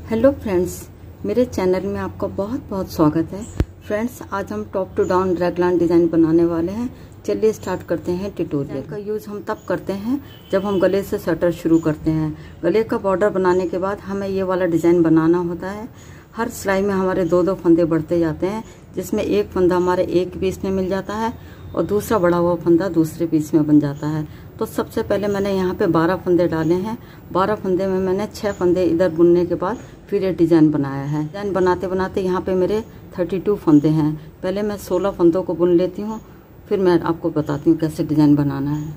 Hello friends, मेरे channel में आपका बहुत बहुत स्वागत है। फ्रेंड्स, आज हम top to down raglan design बनाने वाले हैं। चलिए स्टार्ट करते हैं ट्यूटोरियल का यूज़ हम तब करते हैं जब हम गले से स्वेटर शुरू करते हैं। गले का बॉर्डर बनाने के बाद हमें ये वाला डिज़ाइन बनाना होता है। हर सिलाई में हमारे दो दो फंदे बढ़ते जाते हैं, जिसमें एक फंदा हमारे एक पीस में मिल जाता है और दूसरा बड़ा हुआ फंदा दूसरे पीस में बन जाता है। तो सबसे पहले मैंने यहाँ पे 12 फंदे डाले हैं। 12 फंदे में मैंने 6 फंदे इधर बुनने के बाद फिर ये डिज़ाइन बनाया है। डिज़ाइन बनाते बनाते यहाँ पे मेरे 32 फंदे हैं। पहले मैं 16 फंदों को बुन लेती हूँ, फिर मैं आपको बताती हूँ कैसे डिज़ाइन बनाना है।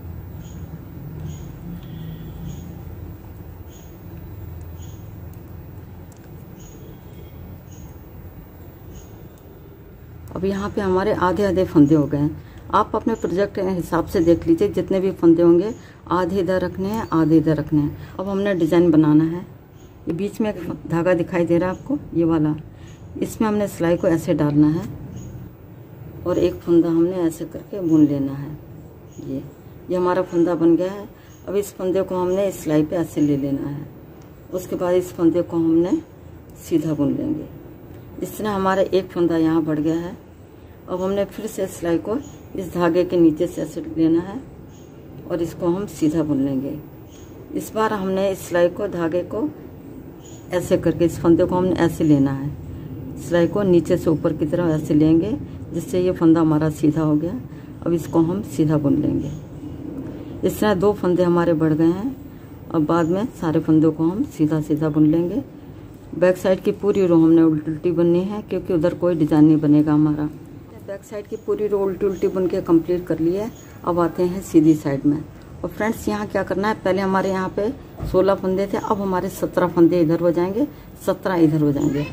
अब यहाँ पे हमारे आधे आधे फंदे हो गए हैं। आप अपने प्रोजेक्ट के हिसाब से देख लीजिए, जितने भी फंदे होंगे आधे इधर रखने हैं, आधे इधर रखने हैं। अब हमने डिज़ाइन बनाना है। ये बीच में एक धागा दिखाई दे रहा है आपको, ये वाला, इसमें हमने सिलाई को ऐसे डालना है और एक फंदा हमने ऐसे करके बुन लेना है। ये हमारा फंदा बन गया है। अब इस फंदे को हमने इस सिलाई पे ऐसे ले लेना है। उसके बाद इस फंदे को हमने सीधा बुन लेंगे। इस तरह हमारा एक फंदा यहाँ बढ़ गया है। अब हमने फिर से सिलाई को इस धागे के नीचे से ऐसे लेना है और इसको हम सीधा बुन लेंगे। इस बार हमने इस सिलाई को, धागे को ऐसे करके, इस फंदे को हमने ऐसे लेना है। सिलाई को नीचे से ऊपर की तरफ ऐसे लेंगे, जिससे ये फंदा हमारा सीधा हो गया। अब इसको हम सीधा बुन लेंगे। इस तरह 2 फंदे हमारे बढ़ गए हैं। अब बाद में सारे फंदों को हम सीधा सीधा बुन लेंगे। बैक साइड की पूरी रो हमने उल्टी उल्टी बननी है, क्योंकि उधर कोई डिज़ाइन नहीं बनेगा हमारा। बैक साइड की पूरी रो उल्टी उल्टी बुन के कंप्लीट कर ली है। अब आते हैं सीधी साइड में। और फ्रेंड्स, यहाँ क्या करना है, पहले हमारे यहाँ पे 16 फंदे थे, अब हमारे 17 फंदे इधर हो जाएंगे, 17 इधर हो जाएंगे।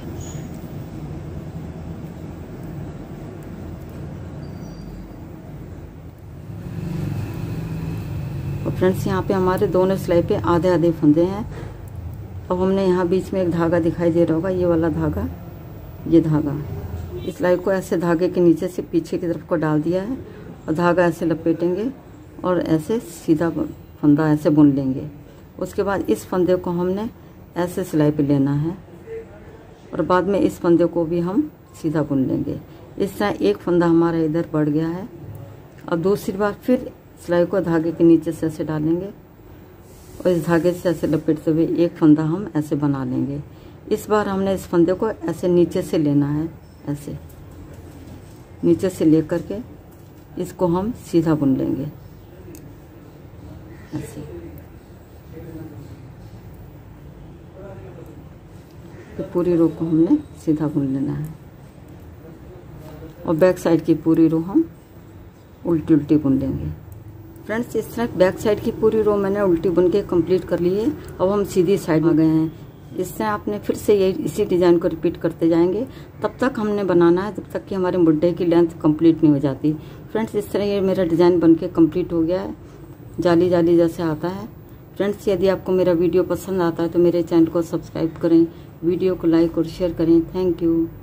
और फ्रेंड्स, यहाँ पे हमारे दोनों सिलाई पे आधे आधे फंदे हैं। अब हमने यहाँ बीच में एक धागा दिखाई दे रहा होगा, ये वाला धागा, ये धागा, इस सिलाई को ऐसे धागे के नीचे से पीछे की तरफ को डाल दिया है और धागा ऐसे लपेटेंगे और ऐसे सीधा फंदा ऐसे बुन लेंगे। उसके बाद इस फंदे को हमने ऐसे सिलाई पे लेना है और बाद में इस फंदे को भी हम सीधा बुन लेंगे। इस तरह एक फंदा हमारा इधर बढ़ गया है। और दूसरी बार फिर सिलाई को धागे के नीचे से ऐसे डालेंगे और इस धागे से ऐसे लपेटते हुए एक फंदा हम ऐसे बना लेंगे। इस बार हमने इस फंदे को ऐसे नीचे से लेना है, ऐसे नीचे से लेकर के इसको हम सीधा बुन लेंगे ऐसे। तो पूरी रो को हमने सीधा बुन लेना है और बैक साइड की पूरी रो हम उल्टी उल्टी बुन लेंगे। फ्रेंड्स, इस तरह बैक साइड की पूरी रो मैंने उल्टी बुन के कंप्लीट कर ली है। अब हम सीधी साइड में गए हैं। इस तरह आपने फिर से इसी डिज़ाइन को रिपीट करते जाएंगे। तब तक हमने बनाना है, तब तक कि हमारे मुड्डे की लेंथ कंप्लीट नहीं हो जाती। फ्रेंड्स, इस तरह ये मेरा डिज़ाइन बन के कम्प्लीट हो गया है, जाली जाली जैसे आता है। फ्रेंड्स, यदि आपको मेरा वीडियो पसंद आता है तो मेरे चैनल को सब्सक्राइब करें, वीडियो को लाइक और शेयर करें। Thank you.